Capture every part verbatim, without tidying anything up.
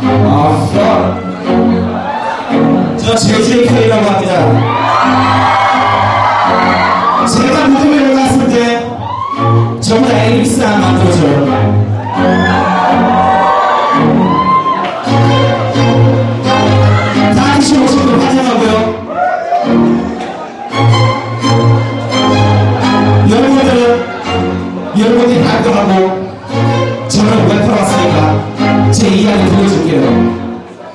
아, 저 제이제이케이라고 합니다. 제가 무대에 올랐을 때 전부 다 엘비스랑 만들어줘요. 다 같이 오신 분 환영하고요. 여러분들은 여러분이 발표하고 저는 왜 팔았으니까 제 이야기 들려줄게요.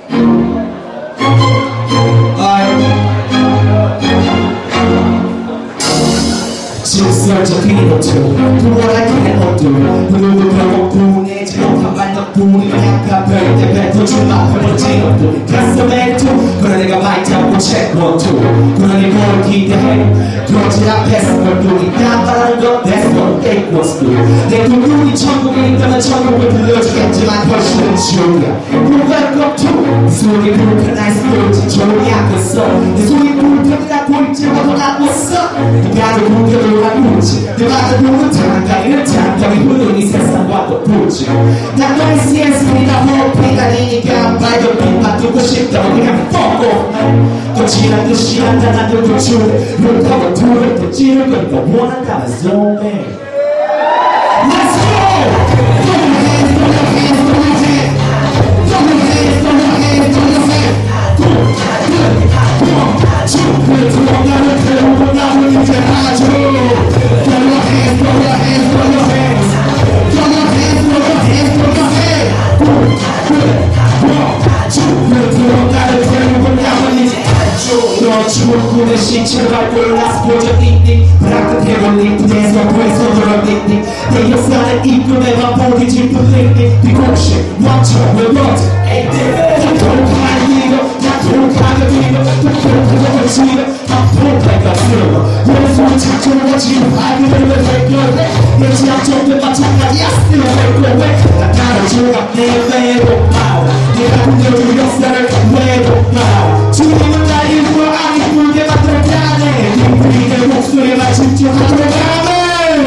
질서적인 것들 돌아가는 것들 그리고 결국 보내지 못한 반덕분이 약간 별때 뱉어주마 해버진 것들 가슴에 투 그래 내가 마이 잡고 체크 투 그러니 뭘 기대해 그러지 앞에서 결국이 깜빡하는 것 That's what they was do 내 눈이 천국에 있다면 천국을 들려주겠지만 훨씬 지옥이야 Welcome to 속이 불편할 수도 있지 조용히 하겠어 내 속이 불편이라 보일지라도 나고 있어 네가 더 불편을 하고 있지 내가 더 보는 장강이는 장강이 흐르는 이 세상과도 보지 난 너의 씨에스피가 호흡이 아니니까 밝은 빛만 두고 싶다고 그냥 fuck off 거칠한 듯이 한잔한 듯 줄에 물타고 둘을 또 찌를 거니까 원한다면 so bad Let's go! Throw your hands, throw your hands, throw your hands Throw your hands, throw your hands, throw your hands Good, good, one, two, good, 들어 나를 태우고 나를 이제 아주 Throw your hands, throw your hands, throw your hands Throw your hands, throw your hands, throw your hands Good, good, one, two, good, 들어 나를 태우고 나를 이제 아주 너 죽은 꿈의 시체를 밟고 올라서 보자 띵띵 브라크테롤리 부대에서 구해서 돌아 띵띵 내 역사는 입금해봐 보기 짚은 띵띵 비공식 왕처럼 왜 멋지 에이띵 돌파한 이거 다 돌파하는 이거 다 돌파하는 지금 다 돌파가 쓰러워 연속으로 착정을 지금 발견을 해결해 내 지압 정도는 마찬가지야 still make way 나 다뤄줘가 내 외로마 내가 흔들어준 역사를 외로마 주님은 날 일부러 안 이쁘게 만들었다네 네 목소리만 집중하도록 하네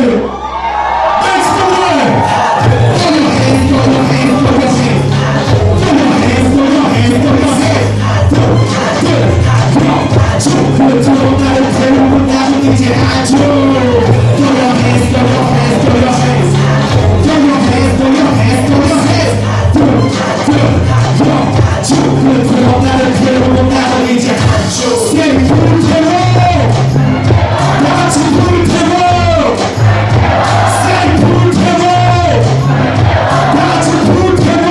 Let's go! Throw your hands, throw your hands, throw your hands Throw your hands, throw your hands, throw your hands good, 들어 나를 태우고 나는 이제 아주 Throw your hands, throw your hands, throw your hands Throw your hands, throw your hands, throw your hands good, good, one, two, good, 들어 나를 태우고 나는 이제 아주 Say 불태워 나같이 불태워 Say 불태워 나같이 불태워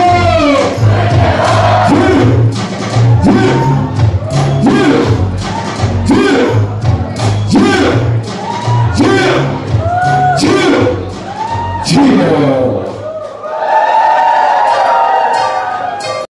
Yeah!